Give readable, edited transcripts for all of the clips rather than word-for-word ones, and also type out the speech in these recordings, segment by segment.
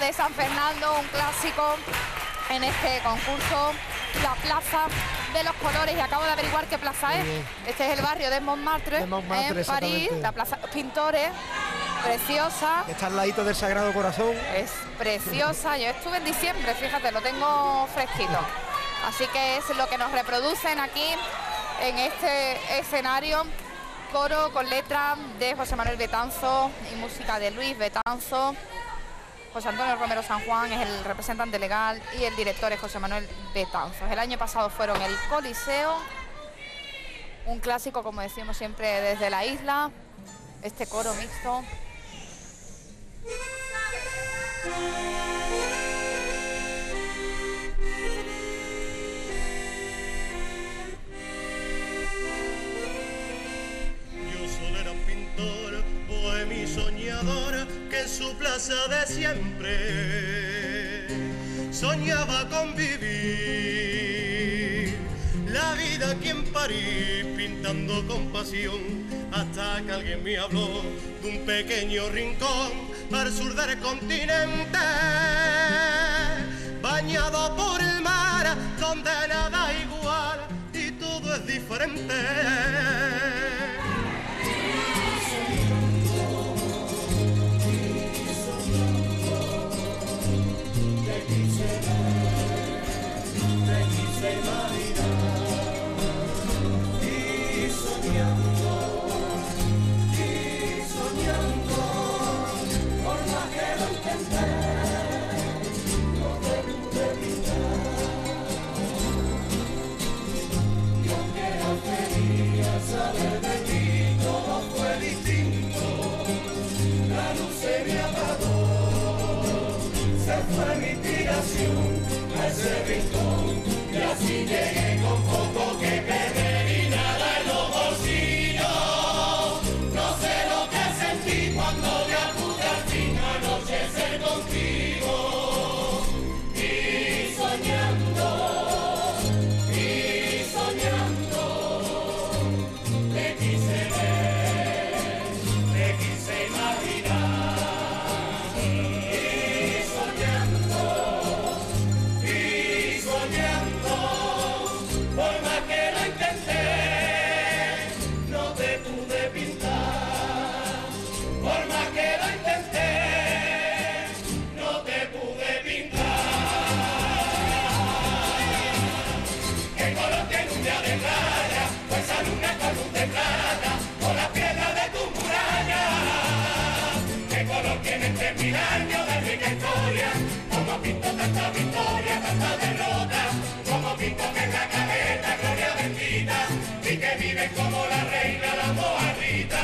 de San Fernando, un clásico en este concurso, la Plaza de los Colores, y acabo de averiguar qué plaza es. Este es el barrio de Montmartre, en París, la Plaza de los Pintores, preciosa. Está al ladito del Sagrado Corazón. Es preciosa, yo estuve en diciembre, fíjate, lo tengo fresquito. Así que es lo que nos reproducen aquí en este escenario. Coro con letra de José Manuel Betanzo y música de Luis Betanzo. José Antonio Romero San Juan es el representante legal y el director es José Manuel Betanzos. El año pasado fueron el Coliseo, un clásico, como decimos siempre, desde la isla, este coro mixto. Mi soñadora que en su plaza de siempre soñaba con vivir la vida aquí en París, pintando con pasión, hasta que alguien me habló de un pequeño rincón al sur del continente, bañado por el mar, donde nada igual y todo es diferente. Saber de ti todo fue distinto, la luz se me apagó, se fue mi inspiración a ese rincón, y así llegué con poco que perder y nada en los bolsillos. No sé lo que sentí cuando ya pude al fin anochecer contigo, y soñando, te quise ver, te quise imaginar, y soñando, por más que lo intenté, no te pude pintar, por más que lo intenté, no te pude pintar. ¿Qué color tiene un día de playa? Pues esa luna con luz de plata, con las piedras de tu muralla. ¿Qué color tiene 3000 años de rica historia? Como pinto tanta victoria, tanta derrota, como pinto que en la cabeza gloria bendita, y que vive como la reina la mojarrita.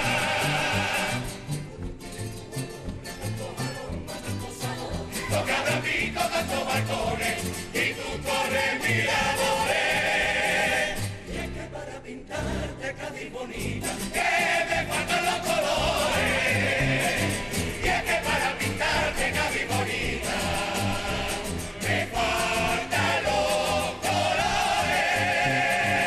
Toca de pico tantos balcones, y tú corres miradores. Y es que para pintarte Cádiz bonita, que me faltan los colores. Y es que para pintarte Cádiz bonita, me faltan los colores.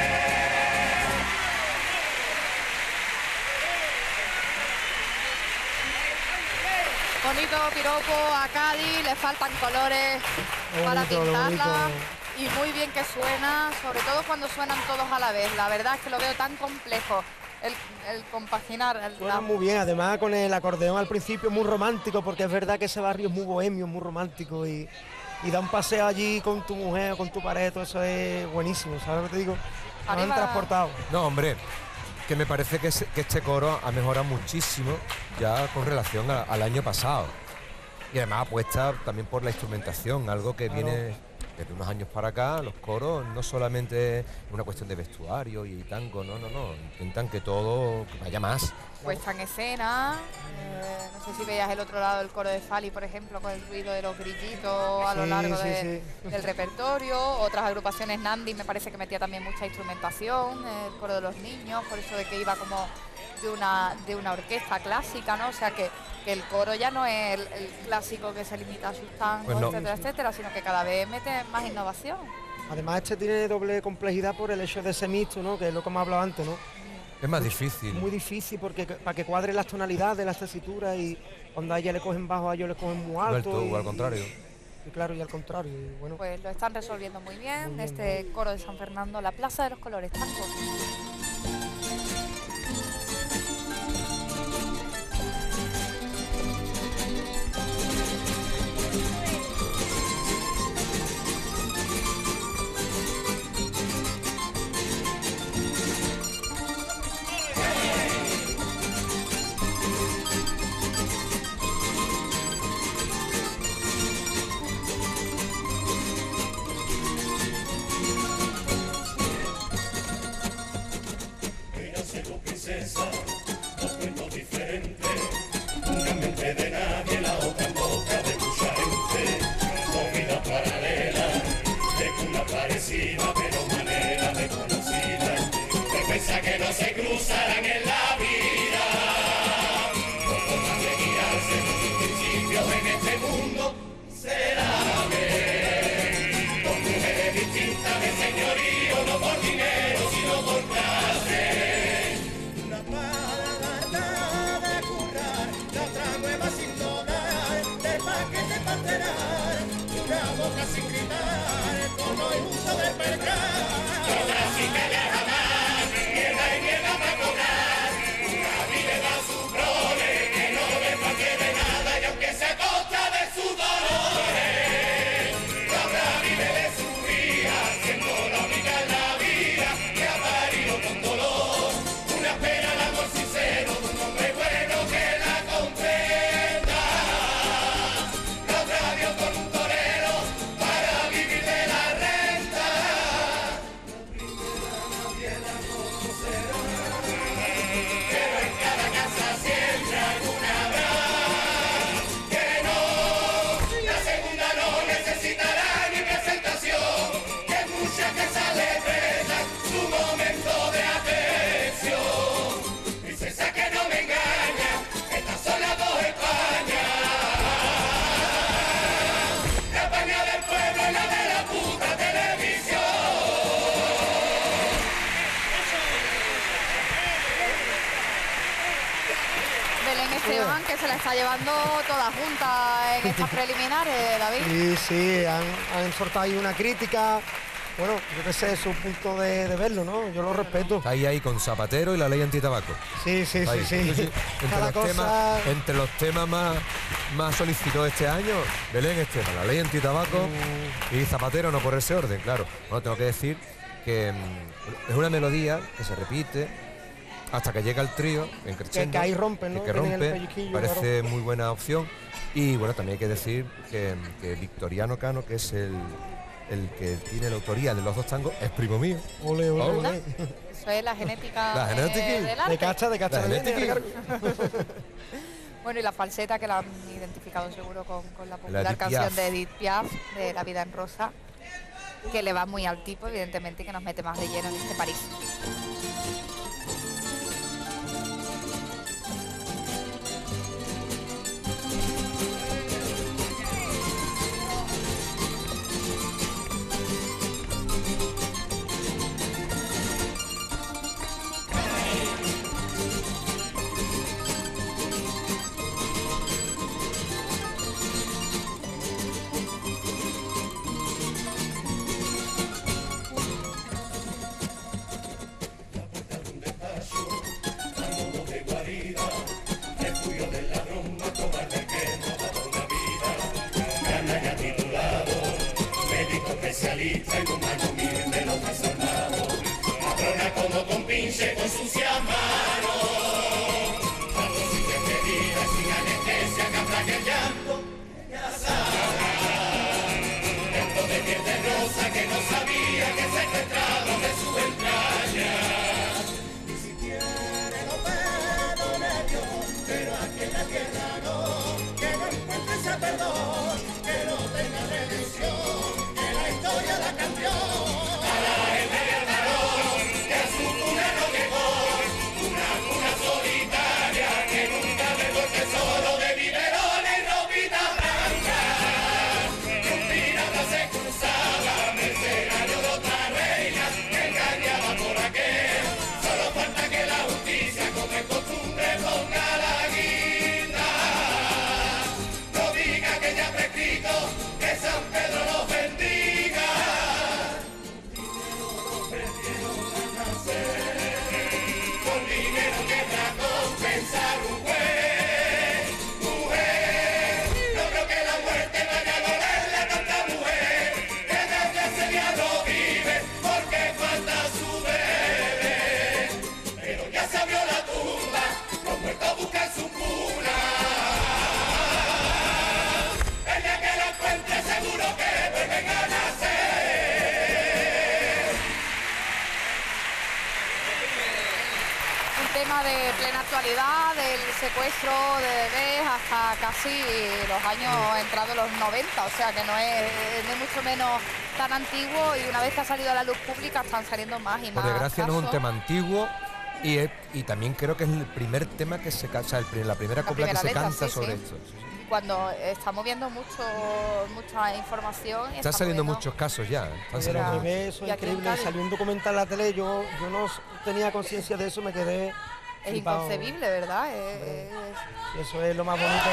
Bonito piropo a Cádiz, le faltan colores para pintarla. Y muy bien que suena, sobre todo cuando suenan todos a la vez. La verdad es que lo veo tan complejo el compaginar. Suena muy bien, además con el acordeón al principio muy romántico, porque es verdad que ese barrio es muy bohemio, muy romántico, y da un paseo allí con tu mujer, con tu pareja, todo eso es buenísimo, ¿sabes lo que te digo? Nos han transportado. No, hombre, que me parece que este coro ha mejorado muchísimo ya con relación al año pasado. Y además apuesta también por la instrumentación, algo que viene desde unos años para acá. Los coros no solamente una cuestión de vestuario y tango, no, intentan que todo vaya más. Puesta en escena, no sé si veías el otro lado del coro de Fali, por ejemplo, con el ruido de los grillitos a lo largo del repertorio. Otras agrupaciones, Nandi me parece que metía también mucha instrumentación, el coro de los niños, por eso de que iba como de una orquesta clásica, ¿no? O sea que el coro ya no es el clásico que se limita a sus tangos, pues no, etcétera, etcétera, sino que cada vez mete más innovación. Además este tiene doble complejidad por el hecho de ser mixto, ¿no? Que es lo que hemos hablado antes, ¿no? Es más difícil. Muy difícil porque para que cuadre las tonalidades, las tesituras y cuando a ella le cogen bajo, a ellos le cogen muy alto. O al contrario. Y claro, y al contrario. Y bueno, Pues lo están resolviendo muy bien, este coro de San Fernando, la Plaza de los Colores, tango. Que no se cruzarán en la vida, por formas de guiarse por sus principios en este mundo será ver, con mujeres distintas de señorío, no por dinero sino por clase. Una para de currar, la otra nueva sin donar, del paquete parterar, una boca sin gritar, como el uso de percar, otra sin callar jamás. Que se la está llevando toda junta en estas preliminares, David. Sí, han soltado ahí una crítica. Bueno, yo qué sé, es su punto de verlo, ¿no? Yo lo respeto. Está ahí con Zapatero y la ley antitabaco. Sí. Entre los temas más solicitados este año, Belén Esteban, la ley antitabaco y Zapatero, no por ese orden, claro. Bueno, tengo que decir que es una melodía que se repite hasta que llega el trío en crescendo, que ahí rompe, ¿no? que rompe, parece muy buena opción. Y bueno, también hay que decir que Victoriano Cano, que es el que tiene la autoría de los dos tangos, es primo mío. Ole. Eso es la genética, la genética del arte. De cacha la genética. Bueno, y la falseta que la han identificado seguro con la popular Edith canción Piaf. de Edith Piaf, de La vida en rosa, que le va muy al tipo, evidentemente, que nos mete más de lleno en este París. Especialista en un macho miren de los trastornados, patrona como con pinche con sucias manos, dando sin despedida, sin anestesia, que aplaque el llanto, ya sabrá, esto de piel de rosa que no sabía que secuestrado de su entraña, y si quiere lo perdone Dios, pero aquí en la tierra no, que no encuentre ese perdón, que no tenga redención. La historia la cambió. brutalidad del secuestro de bebés hasta casi los años entrados los 90, o sea que no es ni mucho menos tan antiguo, y una vez que ha salido a la luz pública están saliendo más y más. Por desgracia no es un casos. tema antiguo, y también creo que es el primer tema que se canta, la primera copla que primera se letra, canta sí, sobre sí. esto. Cuando estamos viendo mucha información. y Están estamos saliendo viendo- muchos casos ya. Están De saliendo los Mira, bebés, eso y es aquí en increíble. Cádiz. Salió un documental en la tele, yo no tenía conciencia de eso, me quedé Es flipado. inconcebible, ¿verdad? Y eso es lo más bonito.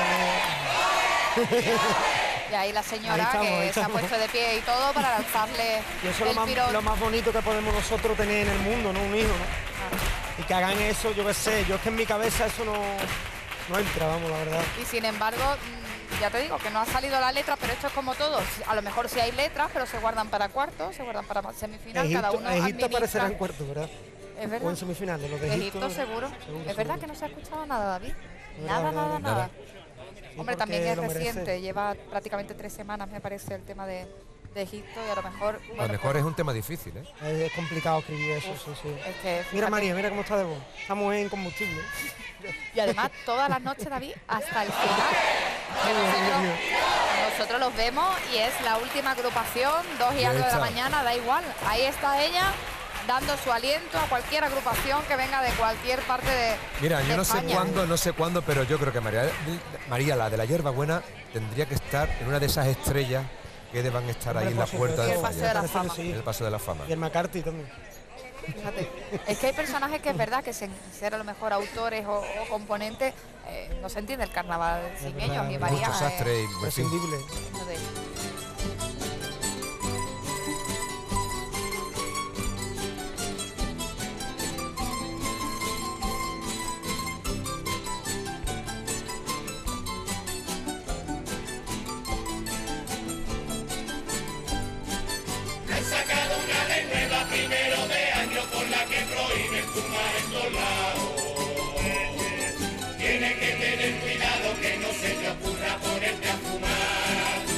Y ahí la señora Ahí estamos, ahí que se ha estamos. puesto de pie y todo para lanzarle Y eso es el pirón. lo más bonito que podemos nosotros tener en el mundo, ¿no? Un hijo, ¿no? Y que hagan eso, yo qué sé, yo es que en mi cabeza eso no entra, vamos, la verdad. Y sin embargo, ya te digo que no ha salido la letra, pero esto es como todo. A lo mejor sí hay letras, pero se guardan para cuartos, se guardan para semifinal, cada uno Egipto administra. aparecerá en cuarto, ¿verdad? Es O verdad. en semifinales, los de Egipto. Egipto seguro. Es verdad seguro. que no se ha escuchado nada, David. Verdad, Nada, verdad, nada, nada. Sí, Hombre, porque también es lo merece. reciente, lleva prácticamente 3 semanas, me parece, el tema de Egipto, y a lo mejor... A lo bueno, mejor es un tema difícil, ¿eh? Es complicado escribir eso, sí, sí. es que, Mira, fíjate, María, mira cómo está de voz. Estamos en combustible. y además todas las noches, David, hasta el final. Nosotros los vemos y es la última agrupación, 2 y Y ahí algo de la está. mañana, da igual. Ahí está ella dando su aliento a cualquier agrupación que venga de cualquier parte de Mira, yo de no España. sé cuándo, pero yo creo que María, la de la hierbabuena, tendría que estar en una de esas estrellas que van a estar ahí Hombre, en la por puerta Y del el paseo de Falla, la Parece que fama. sí. en el paso de la fama. Y el McCarthy también. Fíjate, es que hay personajes que es verdad que sin ser a lo mejor autores o componentes, no se entiende el carnaval sin verdad, ellos, y es María Mucho sastre y, en fin, Prescindible. uno de ellos. He sacado una ley nueva primero de año con la que prohíben fumar en todos lados. Tiene que tener cuidado que no se te ocurra ponerte a fumar.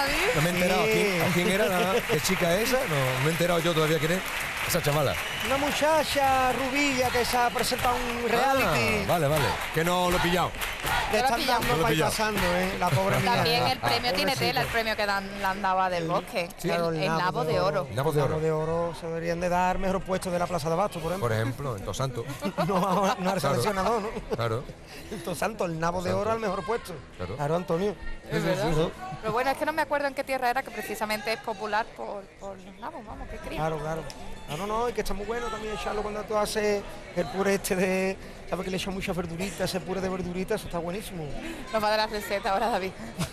David? No me he enterado Sí. a quién era, nada. ¿Qué chica es esa? No me he enterado yo todavía quién es esa chavala. Una muchacha rubilla que se ha presentado un reality. Ah, vale, que no lo he pillado. Le Yo lo están he pillado. dando Yo lo he pillado. pasando, la pobre mía. También el premio tiene Pobrecita. tela, el premio que le han dado a Del Bosque. Sí. Claro, el nabo de oro. Nabo de oro. Nabo de oro se deberían de dar mejor puesto de la Plaza de Abasto, por ejemplo. Por ejemplo, en Tosanto. No al Claro. seleccionador, ¿no? Claro. Entonces, santo, el nabo de oro al mejor puesto. Claro. Antonio. Es verdad. Sí. Pero bueno, es que no me acuerdo en qué tierra era, que precisamente es popular por los nabos, vamos, qué cría. Claro. No, y que está muy bueno también echarlo cuando tú haces el puré este de... ¿Sabes que le echan mucha verdurita? Ese puré de verdurita, eso está buenísimo. Nos va a dar la receta ahora, David.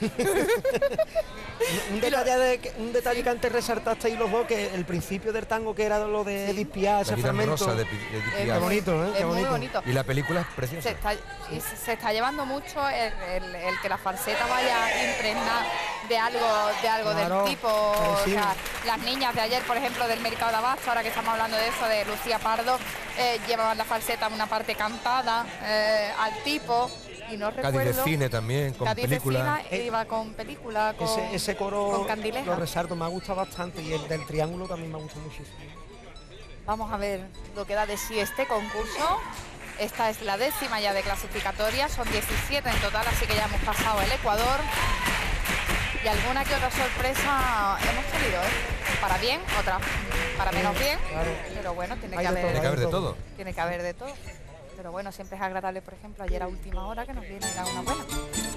Un detalle que antes resaltaste ahí los dos, que el principio del tango, que era lo de Edith Piaf, La ese vida en fragmento. rosa de Edith Es Piaf. Qué bonito, ¿eh? Es Qué muy bonito. bonito. Y la película es preciosa. Se está llevando mucho el que la falseta vaya impregnada de algo Claro, del tipo. O sí. sea, las niñas de ayer, por ejemplo, del Mercado de Abasto, ahora que estamos hablando de eso, de Lucía Pardo, llevaban la falseta una parte cantada al tipo. Y no Cádiz recuerdo. de cine también, con Cádiz de película. cine iba con película, con, Ese coro con Candileja. lo resalto, me ha gustado bastante, y el del triángulo también me ha gustado muchísimo. Vamos a ver lo que da de sí este concurso. Esta es la 10ª ya de clasificatoria, son 17 en total, así que ya hemos pasado el Ecuador. Y alguna que otra sorpresa hemos tenido, ¿eh? Para bien, otra para menos bien, Claro. pero bueno, tiene Hay que de todo, Tiene que haber, haber de todo. tiene que haber de todo. Pero bueno, siempre es agradable, por ejemplo, ayer a última hora que nos viene a dar una buena.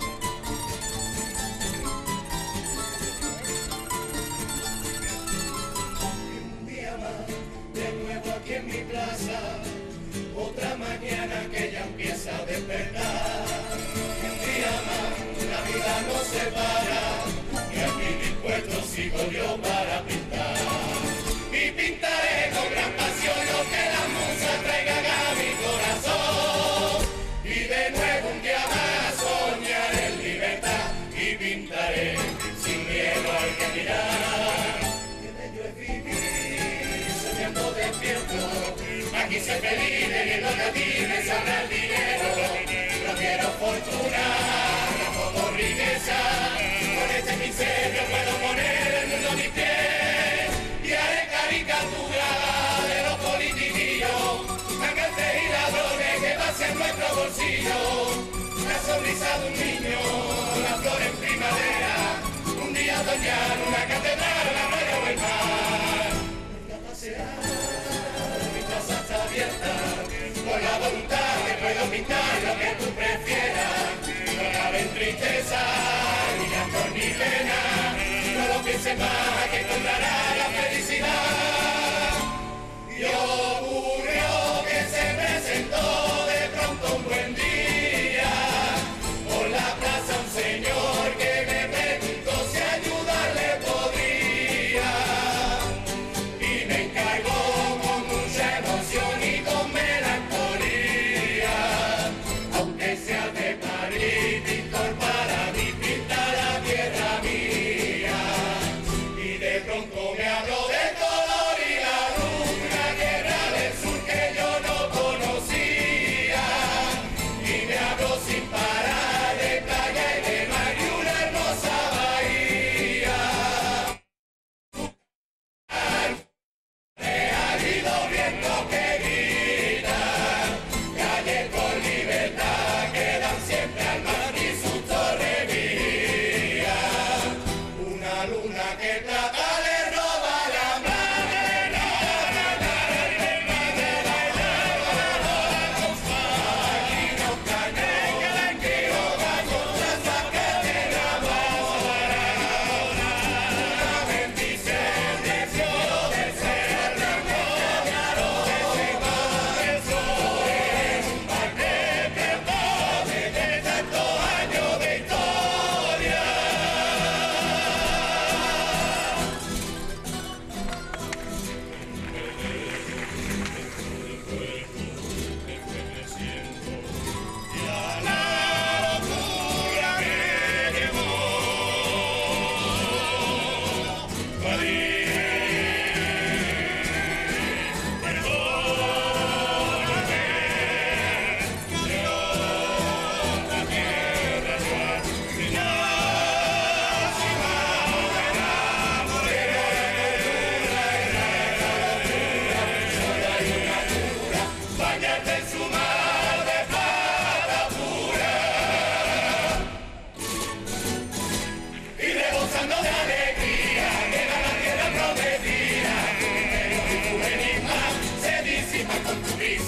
De nuevo aquí en mi plaza, otra mañana que ya empieza a despertar. Un día más, la vida no se para, y aquí dispuesto sigo yo para pintar. Y pintaré con gran pasión lo que las musas traigan a mi corazón. Y de nuevo un día más soñaré en libertad, y pintaré sin miedo al que mirar. Qué bello es vivir soñando despierto, aquí se feliz teniendo que a ti me sobra el dinero. No quiero fortuna, tampoco riqueza, con este pincel yo puedo poner el mundo a mis pies. Y haré caricatura de los politiquillos, cantantes y ladrones que pasen nuestro bolsillo. La sonrisa de un niño, la flor en primavera, un día soñar una catedral, la playa o el mar. Voy a pasear, mi casa está abierta, con la voluntad que puedo pintar lo que tú prefieras. No cabe en tristeza, ni llanto ni pena, no lo pienses más, que encontrarás la felicidad. Y ocurrió que se presentó de pronto un buen día, por la plaza un señor que me preguntó si ayudarle podría, y me encargó con mucha emoción y con melancolía, aunque sea de París, pintor para mí pinta la tierra mía. Y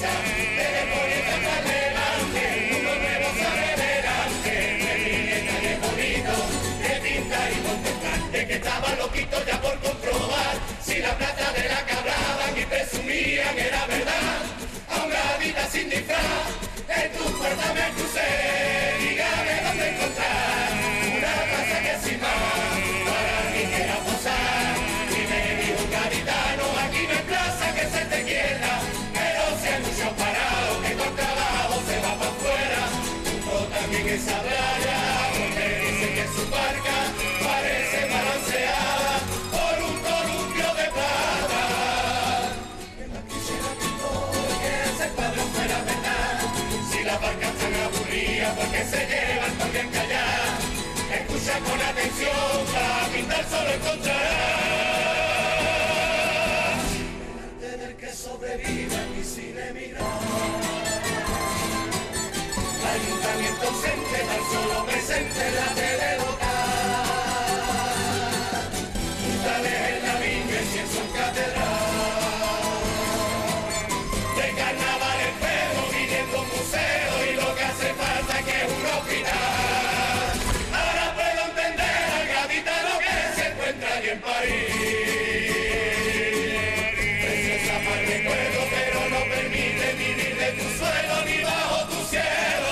prisa, te desconecta para adelante, el mundo nuevo sale delante, de billete de bonito, de pintar y contemplar, de que estaban loquitos ya por comprobar, si la plata de la que hablaban y presumían era verdad, a una vida sin disfraz, en tu puerta me crucé, dígame dónde encontrar, una plaza que sin más, para mí quiera posar, y me dijo un gaditano, aquí no hay plaza que se te quiera, pero si hay muchos parados que con trabajo se va para afuera, tú también esa playa, porque dice que su barca parece balanceada por un columpio de plata. Aquí se la pintó, que ese cuadro fuera verdad, si la barca están aburrida porque se llevan todo bien callar, escucha con atención, para pintar solo encontrarás delante del que sobrevive y sin emigrar. Ayuntamiento ausente, tan solo presente en la tele local. Puntales en la viña y en su catedral. De carnaval el perro viniendo un museo y lo que hace falta es que es un hospital. Ahora puedo entender al gaditano que se encuentra allí en París. Preciosa par de recuerdo, pero no permite vivir de tu suelo ni bajo tu cielo.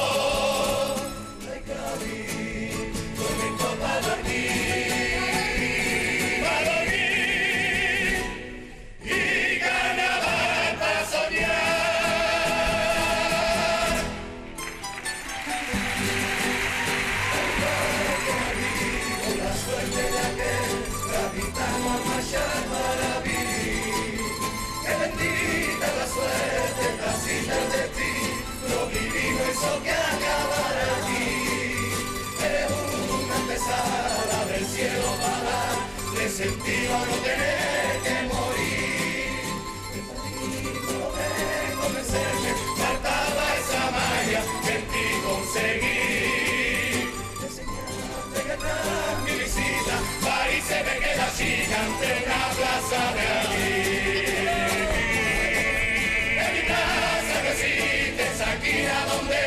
Eso que acabar aquí, eres una empezada del cielo para de sentido no tener que morir. No de convencerme, faltaba esa magia que en ti conseguí. Enseñarte que tras mi visita, París se me queda chica ante una plaza de allí. En mi plaza no existe esa esquina donde